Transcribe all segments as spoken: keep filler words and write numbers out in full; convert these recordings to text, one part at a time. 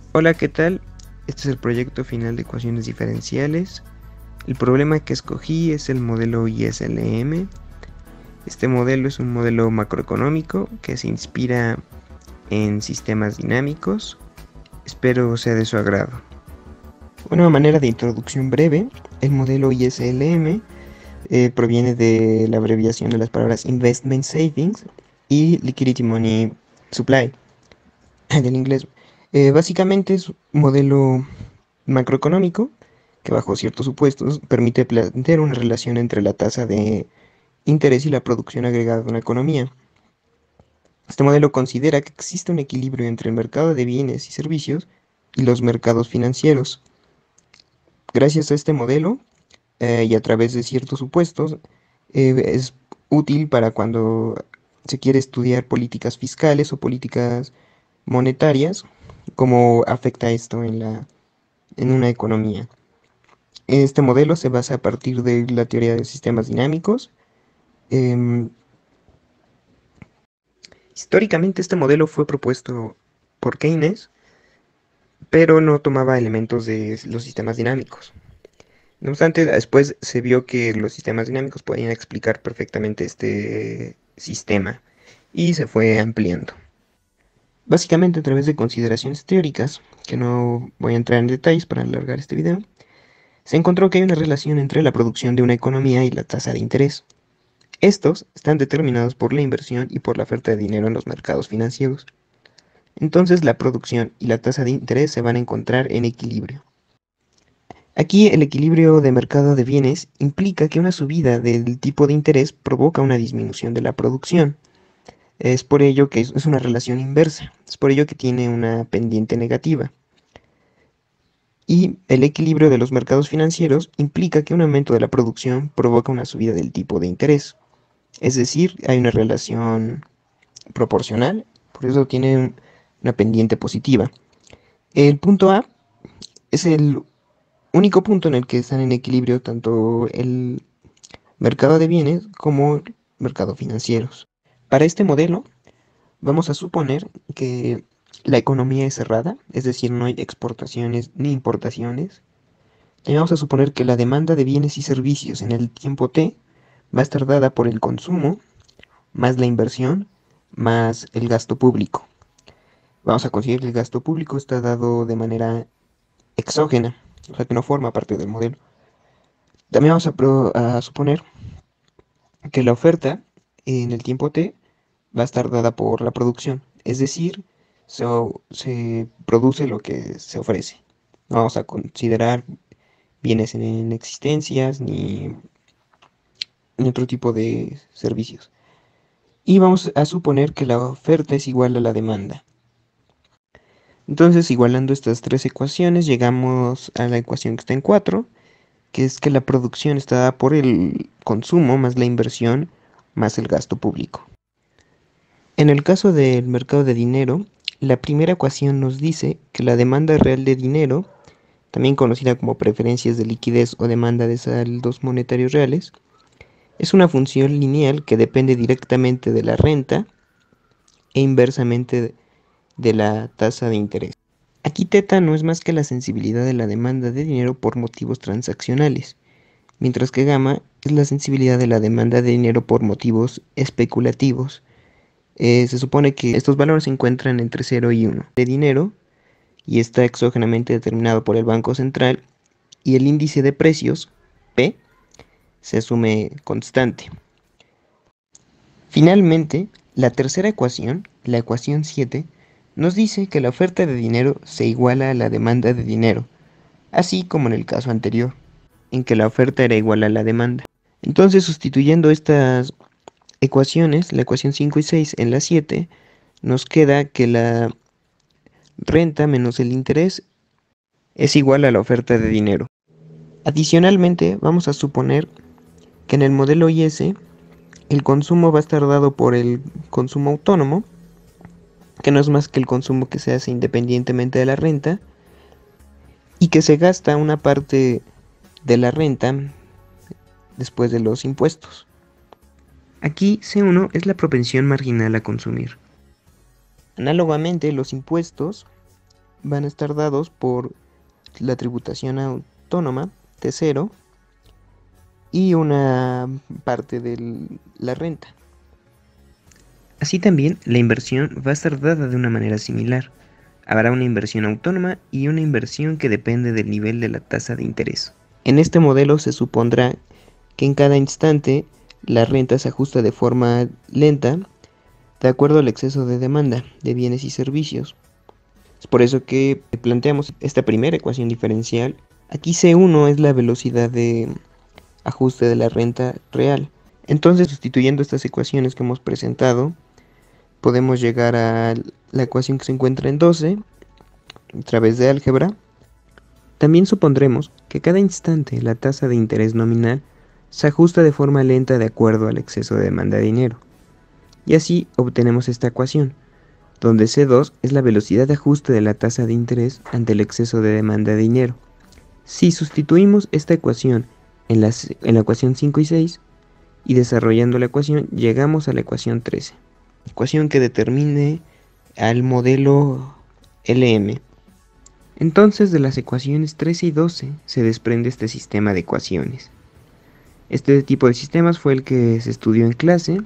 Hola, ¿qué tal? Este es el proyecto final de ecuaciones diferenciales. El problema que escogí es el modelo I S L M. Este modelo es un modelo macroeconómico que se inspira en sistemas dinámicos. Espero sea de su agrado. Una manera de introducción breve: el modelo I S L M eh, proviene de la abreviación de las palabras Investment Savings y Liquidity Money Supply del inglés. Eh, básicamente es un modelo macroeconómico que bajo ciertos supuestos permite plantear una relación entre la tasa de interés y la producción agregada de una economía. Este modelo considera que existe un equilibrio entre el mercado de bienes y servicios y los mercados financieros. Gracias a este modelo eh, y a través de ciertos supuestos eh, es útil para cuando se quiere estudiar políticas fiscales o políticas monetarias, cómo afecta esto en la, en una economía. Este modelo se basa a partir de la teoría de sistemas dinámicos. Em, históricamente este modelo fue propuesto por Keynes, pero no tomaba elementos de los sistemas dinámicos. No obstante, después se vio que los sistemas dinámicos podían explicar perfectamente este sistema y se fue ampliando. Básicamente a través de consideraciones teóricas, que no voy a entrar en detalles para alargar este video, se encontró que hay una relación entre la producción de una economía y la tasa de interés. Estos están determinados por la inversión y por la oferta de dinero en los mercados financieros. Entonces la producción y la tasa de interés se van a encontrar en equilibrio. Aquí el equilibrio de mercado de bienes implica que una subida del tipo de interés provoca una disminución de la producción. Es por ello que es una relación inversa, es por ello que tiene una pendiente negativa. Y el equilibrio de los mercados financieros implica que un aumento de la producción provoca una subida del tipo de interés. Es decir, hay una relación proporcional, por eso tiene una pendiente positiva. El punto A es el único punto en el que están en equilibrio tanto el mercado de bienes como el mercado financieros. Para este modelo, vamos a suponer que la economía es cerrada, es decir, no hay exportaciones ni importaciones. Y vamos a suponer que la demanda de bienes y servicios en el tiempo T va a estar dada por el consumo, más la inversión, más el gasto público. Vamos a considerar que el gasto público está dado de manera exógena, o sea que no forma parte del modelo. También vamos a, pro- a suponer que la oferta en el tiempo T va a estar dada por la producción, es decir, se, se produce lo que se ofrece. No vamos a considerar bienes en existencias ni, ni otro tipo de servicios. Y vamos a suponer que la oferta es igual a la demanda. Entonces, igualando estas tres ecuaciones, llegamos a la ecuación que está en cuatro, que es que la producción está dada por el consumo más la inversión más el gasto público. En el caso del mercado de dinero, la primera ecuación nos dice que la demanda real de dinero, también conocida como preferencias de liquidez o demanda de saldos monetarios reales, es una función lineal que depende directamente de la renta e inversamente de la tasa de interés. Aquí teta no es más que la sensibilidad de la demanda de dinero por motivos transaccionales, mientras que gamma es la sensibilidad de la demanda de dinero por motivos especulativos. Eh, se supone que estos valores se encuentran entre cero y uno de dinero y está exógenamente determinado por el Banco Central, y el índice de precios, P, se asume constante. Finalmente, la tercera ecuación, la ecuación siete, nos dice que la oferta de dinero se iguala a la demanda de dinero, así como en el caso anterior, en que la oferta era igual a la demanda. Entonces, sustituyendo estas ecuaciones, la ecuación cinco y seis en la siete, nos queda que la renta menos el interés es igual a la oferta de dinero. Adicionalmente, vamos a suponer que en el modelo I S el consumo va a estar dado por el consumo autónomo, que no es más que el consumo que se hace independientemente de la renta, y que se gasta una parte de la renta después de los impuestos. Aquí C uno es la propensión marginal a consumir. Análogamente, los impuestos van a estar dados por la tributación autónoma, T cero, y una parte de la renta. Así también, la inversión va a estar dada de una manera similar. Habrá una inversión autónoma y una inversión que depende del nivel de la tasa de interés. En este modelo se supondrá que en cada instante la renta se ajusta de forma lenta de acuerdo al exceso de demanda de bienes y servicios. Es por eso que planteamos esta primera ecuación diferencial. Aquí C uno es la velocidad de ajuste de la renta real. Entonces, sustituyendo estas ecuaciones que hemos presentado, podemos llegar a la ecuación que se encuentra en doce a través de álgebra. También supondremos que cada instante la tasa de interés nominal se ajusta de forma lenta de acuerdo al exceso de demanda de dinero. Y así obtenemos esta ecuación, donde C dos es la velocidad de ajuste de la tasa de interés ante el exceso de demanda de dinero. Si sustituimos esta ecuación en, las, en la ecuación cinco y seis, y desarrollando la ecuación, llegamos a la ecuación trece. Ecuación que determine al modelo L M. Entonces, de las ecuaciones trece y doce se desprende este sistema de ecuaciones. Este tipo de sistemas fue el que se estudió en clase.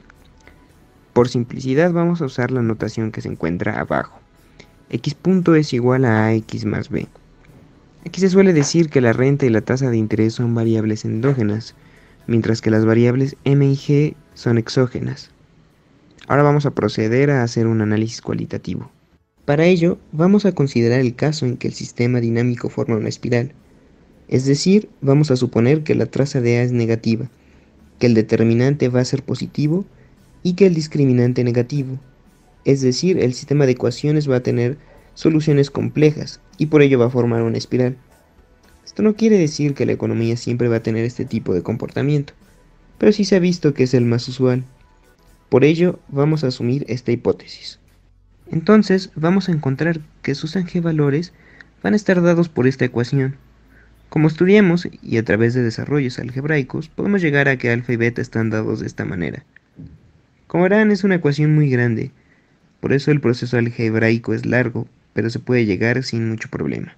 Por simplicidad vamos a usar la notación que se encuentra abajo. X punto es igual a ax más b. Aquí se suele decir que la renta y la tasa de interés son variables endógenas, mientras que las variables m y g son exógenas. Ahora vamos a proceder a hacer un análisis cualitativo. Para ello, vamos a considerar el caso en que el sistema dinámico forma una espiral. Es decir, vamos a suponer que la traza de A es negativa, que el determinante va a ser positivo y que el discriminante negativo. Es decir, el sistema de ecuaciones va a tener soluciones complejas y por ello va a formar una espiral. Esto no quiere decir que la economía siempre va a tener este tipo de comportamiento, pero sí se ha visto que es el más usual. Por ello, vamos a asumir esta hipótesis. Entonces, vamos a encontrar que sus G-valores van a estar dados por esta ecuación. Como estudiamos, y a través de desarrollos algebraicos, podemos llegar a que alfa y beta están dados de esta manera. Como verán, es una ecuación muy grande, por eso el proceso algebraico es largo, pero se puede llegar sin mucho problema.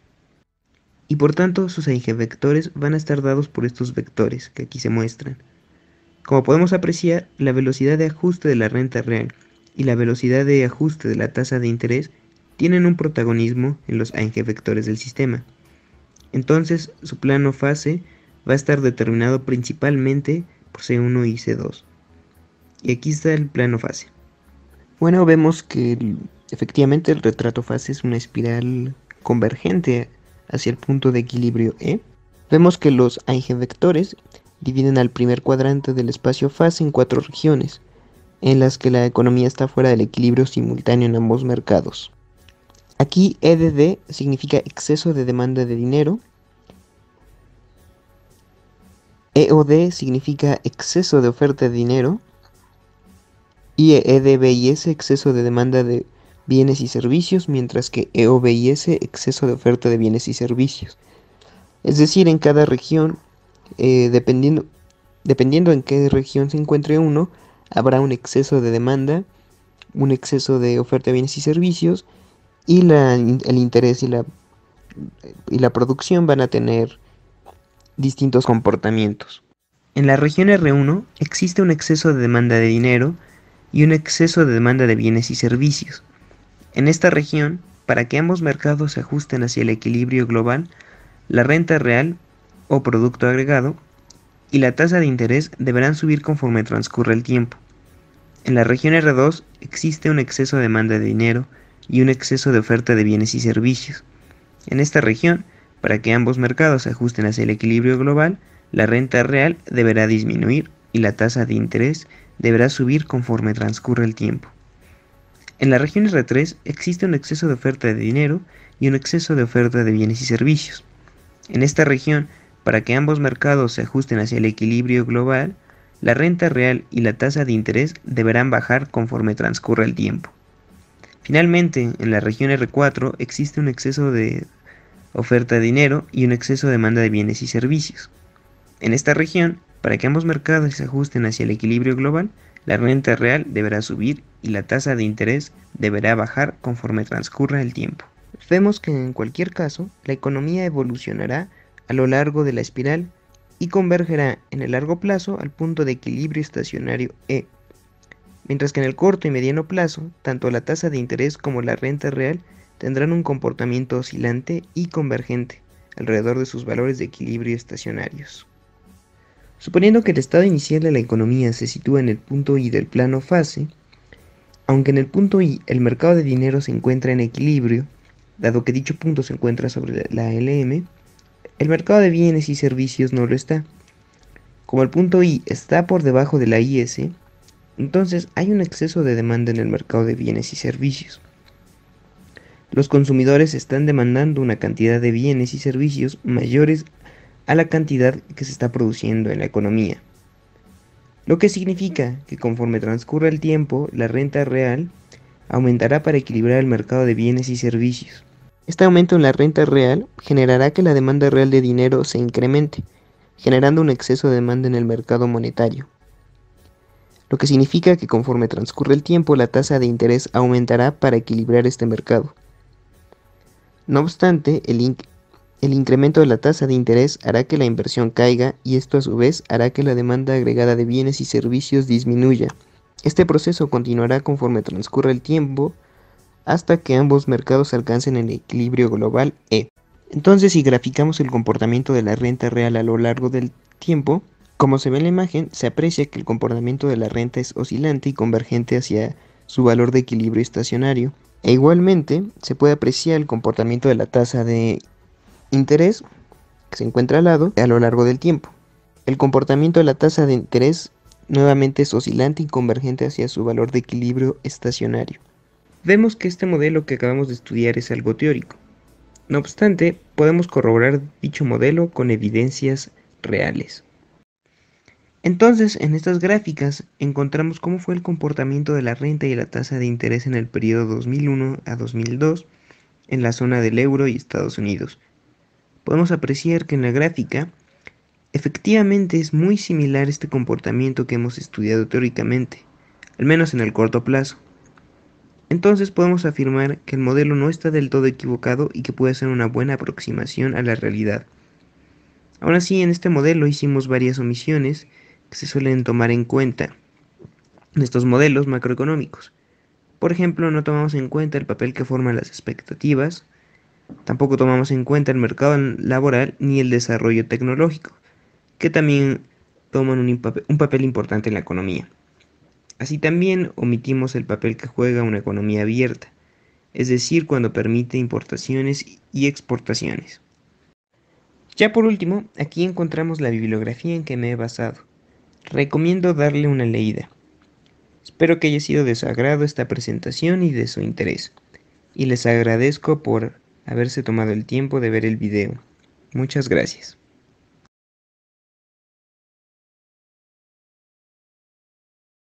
Y por tanto, sus eigenvectores van a estar dados por estos vectores que aquí se muestran. Como podemos apreciar, la velocidad de ajuste de la renta real y la velocidad de ajuste de la tasa de interés tienen un protagonismo en los eigenvectores del sistema. Entonces, su plano fase va a estar determinado principalmente por C uno y C dos. Y aquí está el plano fase. Bueno, vemos que el, efectivamente el retrato fase es una espiral convergente hacia el punto de equilibrio E. Vemos que los eigenvectores dividen al primer cuadrante del espacio fase en cuatro regiones, en las que la economía está fuera del equilibrio simultáneo en ambos mercados. Aquí E de D significa exceso de demanda de dinero, E O D significa exceso de oferta de dinero, y E D B y S exceso de demanda de bienes y servicios, mientras que E O B y S exceso de oferta de bienes y servicios. Es decir, en cada región, eh, dependiendo, dependiendo en qué región se encuentre uno, habrá un exceso de demanda, un exceso de oferta de bienes y servicios, y la, el interés y la, y la producción van a tener distintos comportamientos. En la región R uno existe un exceso de demanda de dinero y un exceso de demanda de bienes y servicios. En esta región, para que ambos mercados se ajusten hacia el equilibrio global, la renta real o producto agregado y la tasa de interés deberán subir conforme transcurra el tiempo. En la región R dos existe un exceso de demanda de dinero y un exceso de oferta de bienes y servicios. En esta región, para que ambos mercados se ajusten hacia el equilibrio global, la renta real deberá disminuir y la tasa de interés deberá subir conforme transcurra el tiempo. En la región R tres existe un exceso de oferta de dinero y un exceso de oferta de bienes y servicios. En esta región, para que ambos mercados se ajusten hacia el equilibrio global, la renta real y la tasa de interés deberán bajar conforme transcurra el tiempo. Finalmente, en la región R cuatro existe un exceso de oferta de dinero y un exceso de demanda de bienes y servicios. En esta región, para que ambos mercados se ajusten hacia el equilibrio global, la renta real deberá subir y la tasa de interés deberá bajar conforme transcurra el tiempo. Vemos que en cualquier caso, la economía evolucionará a lo largo de la espiral y convergerá en el largo plazo al punto de equilibrio estacionario E, mientras que en el corto y mediano plazo, tanto la tasa de interés como la renta real tendrán un comportamiento oscilante y convergente alrededor de sus valores de equilibrio estacionarios. Suponiendo que el estado inicial de la economía se sitúa en el punto I del plano fase, aunque en el punto I el mercado de dinero se encuentra en equilibrio, dado que dicho punto se encuentra sobre la L M, el mercado de bienes y servicios no lo está. Como el punto I está por debajo de la I S, entonces hay un exceso de demanda en el mercado de bienes y servicios. Los consumidores están demandando una cantidad de bienes y servicios mayores a la cantidad que se está produciendo en la economía, lo que significa que conforme transcurra el tiempo, la renta real aumentará para equilibrar el mercado de bienes y servicios. Este aumento en la renta real generará que la demanda real de dinero se incremente, generando un exceso de demanda en el mercado monetario, lo que significa que conforme transcurre el tiempo, la tasa de interés aumentará para equilibrar este mercado. No obstante, el, inc el incremento de la tasa de interés hará que la inversión caiga y esto a su vez hará que la demanda agregada de bienes y servicios disminuya. Este proceso continuará conforme transcurra el tiempo hasta que ambos mercados alcancen el equilibrio global E. Entonces, si graficamos el comportamiento de la renta real a lo largo del tiempo, como se ve en la imagen, se aprecia que el comportamiento de la renta es oscilante y convergente hacia su valor de equilibrio estacionario. E igualmente, se puede apreciar el comportamiento de la tasa de interés, que se encuentra al lado, a lo largo del tiempo. El comportamiento de la tasa de interés nuevamente es oscilante y convergente hacia su valor de equilibrio estacionario. Vemos que este modelo que acabamos de estudiar es algo teórico. No obstante, podemos corroborar dicho modelo con evidencias reales. Entonces, en estas gráficas encontramos cómo fue el comportamiento de la renta y la tasa de interés en el periodo dos mil uno a dos mil dos en la zona del euro y Estados Unidos. Podemos apreciar que en la gráfica efectivamente es muy similar este comportamiento que hemos estudiado teóricamente, al menos en el corto plazo. Entonces podemos afirmar que el modelo no está del todo equivocado y que puede ser una buena aproximación a la realidad. Aún así, en este modelo hicimos varias omisiones que se suelen tomar en cuenta en estos modelos macroeconómicos. Por ejemplo, no tomamos en cuenta el papel que forman las expectativas, tampoco tomamos en cuenta el mercado laboral ni el desarrollo tecnológico, que también toman un, un papel importante en la economía. Así también omitimos el papel que juega una economía abierta, es decir, cuando permite importaciones y exportaciones. Ya por último, aquí encontramos la bibliografía en que me he basado. Recomiendo darle una leída. Espero que haya sido de su agrado esta presentación y de su interés, y les agradezco por haberse tomado el tiempo de ver el video. Muchas gracias.